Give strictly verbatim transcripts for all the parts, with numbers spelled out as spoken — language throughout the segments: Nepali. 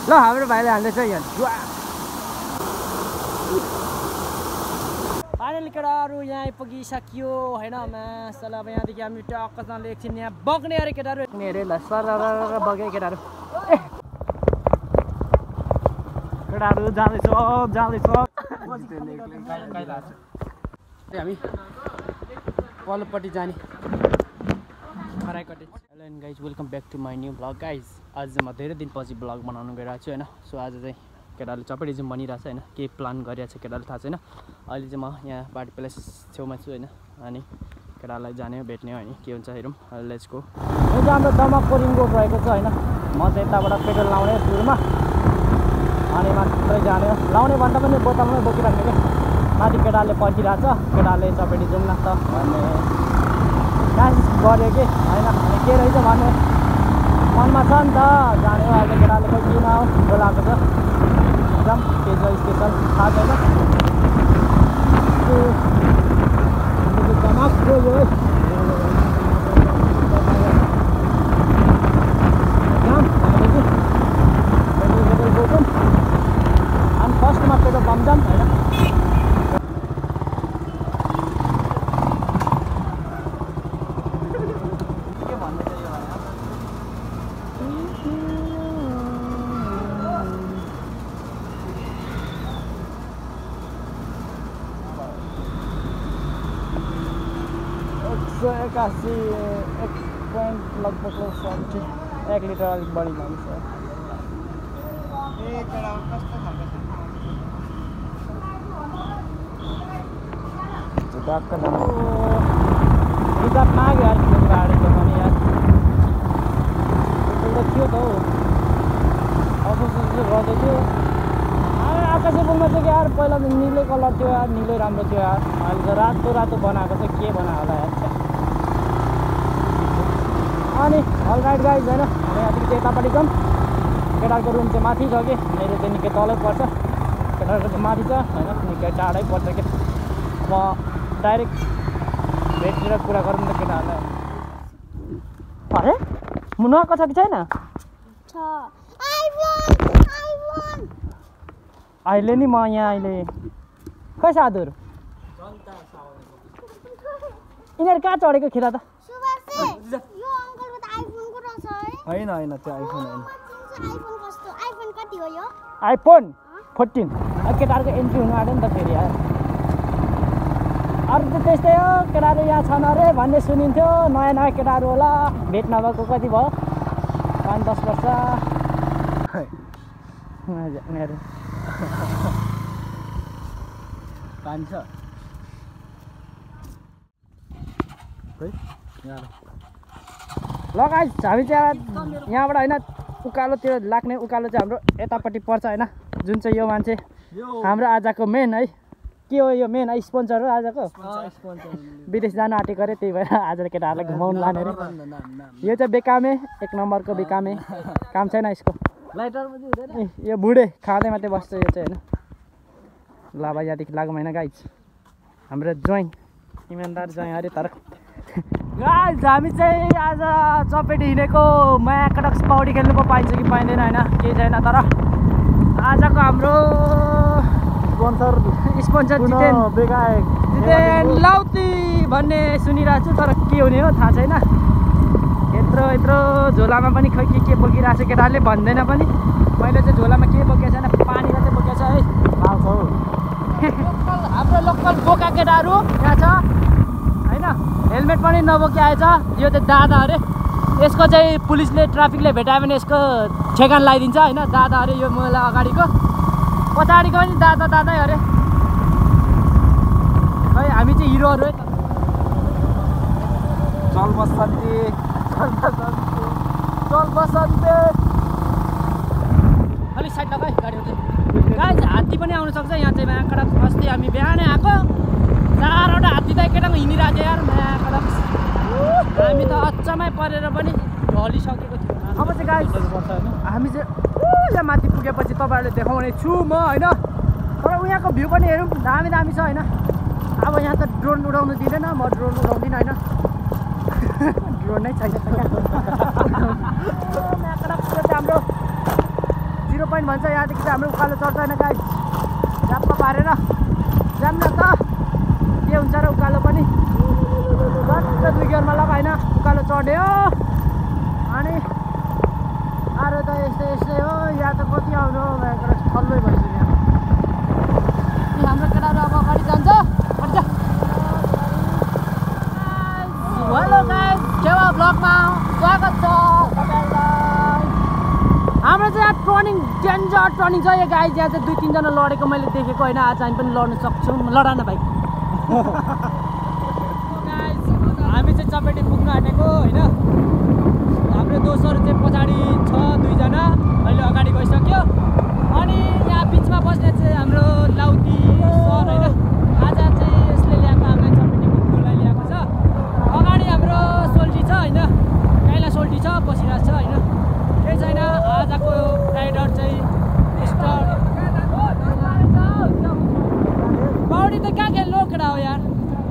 ल हाम्रो भाइले हाल्दैछ यहाँ फाइनली केटाहरू यहाँ आइपुगिसकियो होइन मासल अब यहाँदेखि हामी टक्कसँगले एकछिन यहाँ बग्ने अरे केटाहरू अरे ल सर बगे केटाहरू केटाहरू जाँदैछ जाँदैछ हामी पल्लोपट्टि जाने खराइकटेज hello and guys welcome back to my new blog guys आज चाहिँ म धेरै दिनपछि ब्लग बनाउनु गइरहेको छु होइन सो आज चाहिँ केटाहरूले चपेटी चाहिँ बनिरहेको छ होइन के प्लान गरिरहेको छ केटाहरूले थाहा छैन अहिले चाहिँ म यहाँ पार्टी प्लेस छेउमा छु होइन अनि केटाहरूलाई जाने भेट्ने होइन के हुन्छ हेरौँ लेट्सको यो चाहिँ हाम्रो दमकको रिङ रोड रहेको छ होइन म चाहिँ यताबाट पेट्रोल लाउने सुरुमा अनि मात्रै जाने लाउने भन्दा पनि बोतलमै बोकिराख्ने क्या माथि केटाहरूले पर्खिरहेको छ केटाहरूले चपेटी जाउँ न त भन्ने कोसिस गऱ्यो कि होइन अनि के रहेछ भन्ने मनमा छ नि त जाने हो अहिले केटाले खोइ किन बोलाएको छ एकदम के छ स्पेसल थाहा छैन दमक गयो है अनि फर्स्टमा पेट्रोल पम्प जाऊँ होइन एकासी एक पोइन्ट लगभग समथिङ एक लिटर अलिक बढी लान्छ टक्क रिजर्भ माग्यो यार गाडीको पनि यार त्यो थियो त हौ अफसोस गर्दै थियो आकाशे पुलमा चाहिँ यार पहिला त निलै कलर थियो यार निलै राम्रो थियो यार अहिले त रातो रातो बनाएको छ के बनायो होला यार अनि अल राइट गाइज होइन हामी यहाँदेखि चाहिँ यतापट्टि जाउँ केटाको रुम चाहिँ माथि छ कि मेरो चाहिँ निकै तलै पर्छ केटाको चाहिँ माथि छ होइन निकै टाढै पर्छ कि अब डाइरेक्ट भेटेर कुरा गरौँ न केटाहरूलाई अरे मुनाको छ कि छैन अहिले नि म यहाँ अहिले खै साधुहरू यिनीहरू कहाँ चढेको खिरा त होइन होइन त्यो आइफोन होइन आइफोन फोर्टिन केटाहरूको एन्ट्री हुनु आँट्यो नि त फेरि आयो अरू त त्यस्तै हो केटाहरू यहाँ छन् अरे भन्ने सुनिन्थ्यो नयाँ नयाँ केटाहरू होला भेट नभएको कति भयो पाँच दस वर्ष उनीहरू पान्छ ल गाइस हामी चाहिँ यहाँबाट होइन उकालोतिर लाग्ने उकालो चाहिँ हाम्रो यतापट्टि पर्छ होइन जुन चाहिँ यो मान्छे हाम्रो आजको मेन है के हो यो मेन स्पोन्सर हो आजको विदेश जानु आँटेको अरे त्यही भएर आज केटाहरूलाई घुमाउनु लाने अरे यो चाहिँ बेकामे एक नम्बरको बेकामे काम छैन यसको यो बुढे खाँदै मात्रै बस्छ यो चाहिँ होइन ल अब यहाँदेखि लागौँ होइन गाइज हाम्रो ज्वाइँ इमान्दार ज्वाइँ अरे तर गाइज हामी चाहिँ आज चपेटी हिँडेको माया कडक्स पौडी खेल्नु पो पाइन्छ कि पाइँदैन होइन केही छैन तर आजको हाम्रो स्पोन्सर स्पोन्सर जितेन जितेन लौती भन्ने सुनिरहेको छु तर के हुने हो थाहा छैन यत्रो यत्रो झोलामा पनि खै के के बोकिरहेको छ केटाहरूले भन्दैन पनि मैले चाहिँ झोलामा के बोकेको छैन पानी मात्रै बोकेको छ है हाम्रो लोकल बोका केटाहरू यहाँ छ होइन हेलमेट पनि नबोकी आएछ यो चाहिँ दादा अरे यसको चाहिँ पुलिसले ट्राफिकले भेटायो भने यसको ठेगान लगाइदिन्छ होइन दादा अरे यो मलाई अगाडिको पछाडिको पनि दादा दादै अरे खै हामी चाहिँ हिरोहरू है चल बसन्ती चल बसन्ती अलिक साइड लगाइ गाडी गाइज हात्ती पनि आउन सक्छ यहाँ चाहिँ मायाकडा अस्ति हामी बिहानै आएको चारवटा हात्ती त एकैठाउँ हिँडिरहेको थियो यार मायाकडा हामी त अचम्मै परेर पनि ढलिसकेको थियो अब चाहिँ गाइज हामी चाहिँ यहाँ माथि पुगेपछि तपाईँहरूले देखाउने छु म होइन तर उहाँको भ्यू पनि हेरौँ दामी दामी छ होइन अब यहाँ त ड्रोन उडाउनु दिँदैन म ड्रोन उडाउँदिनँ होइन ड्रोन नै छैन हाम्रो जिरो पोइन्ट भन्छ यहाँदेखि चाहिँ हाम्रो उकालो चढ्छ होइन गाइस झ्याप्प पारेर जान्न त के हुन्छ र उकालो पनि झट्ट दुई गियरमा लगाएन उकालो चढ्यो अनि अरू त यस्तै यस्तै हो यहाँ त कति आउनु खल्लै भइसक्यो हाम्रो केटाहरू अब अगाडि जान्छ हेलो गाइस केवा ब्लगमा स्वागत छ तपाईहरुलाई हाम्रो चाहिँ यहाँ टर्निङ डेन्जर टर्निङ छ यो गाइस यहाँ चाहिँ दुई तिनजना लडेको मैले देखेको होइन आज हामी पनि लड्न सक्छौँ लडान भाइ हामी चाहिँ चपेटी पुग्न आँटेको होइन हाम्रो दोस्तहरू चाहिँ पछाडि छ दुईजना अहिले अगाडि गइसक्यो अनि यहाँ बिचमा बस्ने चाहिँ हाम्रो लाउती सर होइन आज चाहिँ यसले ल्याएको हामीलाई चपेटी पुग्नुलाई ल्याएको छ अगाडि हाम्रो सोल्टी छ होइन काइला सोल्टी छ बसिरहेको छ होइन केही छैन आजको राइडर चाहिँ स्टार पौडी त कहाँ खेल्नु केटा हो यार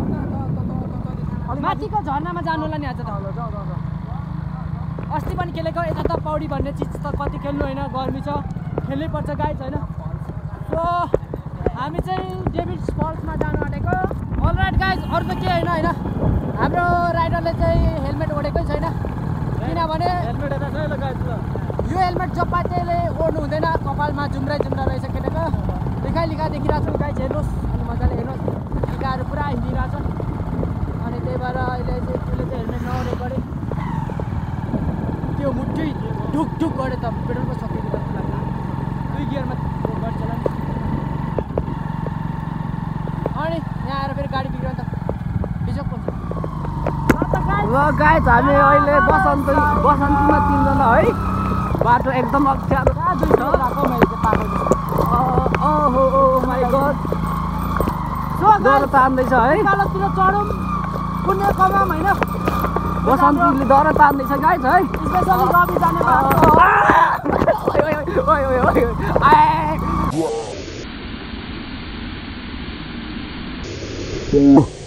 माथिको झर्नामा जानुलाई नि आज त अस्ति पनि खेलेको यता त पौडी भन्ने चिज त कति खेल्नु होइन गर्मी छ खेल्नै पर्छ गाइस होइन सो हामी चाहिँ डेभिड्स फल्समा जानु आँटेको अलराइट गाइस अरू त के होइन होइन हाम्रो राइडरले चाहिँ हेलमेट ओढेकै छैन किनभने हेलमेट यता छ ल गाइस यो हेलमेट जपातेले ओढ्नु हुँदैन कपालमा जुम्रै जुम्रा रहेछ केटाको लिखा लिखा देखिरहेको छु गाइस हेर्नुहोस् अनि मजाले हेर्नुहोस् टिकाहरू पुरा हिँडिरहेछ अनि त्यही भएर अहिले चाहिँ उसले चाहिँ हेलमेट नओढेको गरे त्यो मुठ्ठी ढुक ढुक गरे त पेट्रोलको सकिएको जस्तो लाग्छ दुई गियरमा गर्छ होला अनि यहाँ आएर फेरि गाडी बिग्रियो नि त बिजोक पर्छ ल गाइस हामी अहिले बसन्त बसन्तीमा तिनजना है बाटो एकदम अप्ठ्यारो ओहो माइ गड डर तान्दैछ है कालोतिर चढौँ पुण्य कमाम होइन बसन्तीले डर तान्दैछ गाइस है स्पेसली रवि जाने बाटो